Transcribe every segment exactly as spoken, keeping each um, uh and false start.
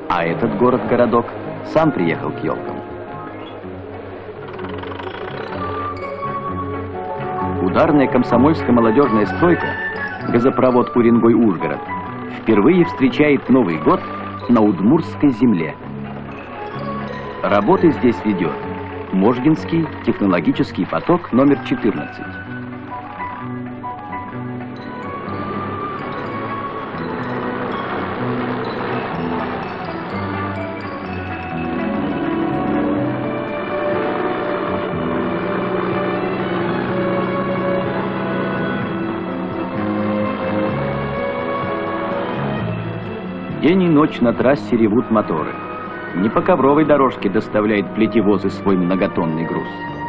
А этот город-городок сам приехал к елкам. Ударная комсомольская молодежная стройка, газопровод Уренгой-Ужгород, впервые встречает Новый год на удмуртской земле. Работы здесь ведет Можгинский технологический поток номер четырнадцать. День и ночь на трассе ревут моторы. Не по ковровой дорожке доставляет плетевозы свой многотонный груз.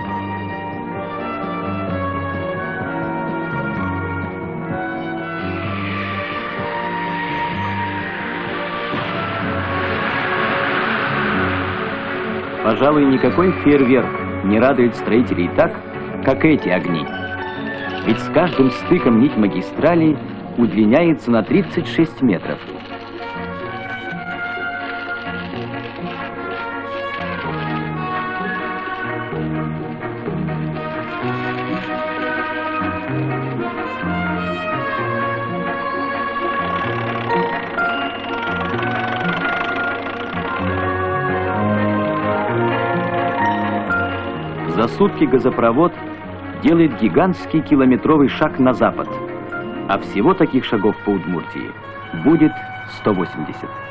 Пожалуй, никакой фейерверк не радует строителей так, как эти огни. Ведь с каждым стыком нить магистрали удлиняется на тридцать шесть метров. За сутки газопровод делает гигантский километровый шаг на запад, а всего таких шагов по Удмуртии будет сто восемьдесят.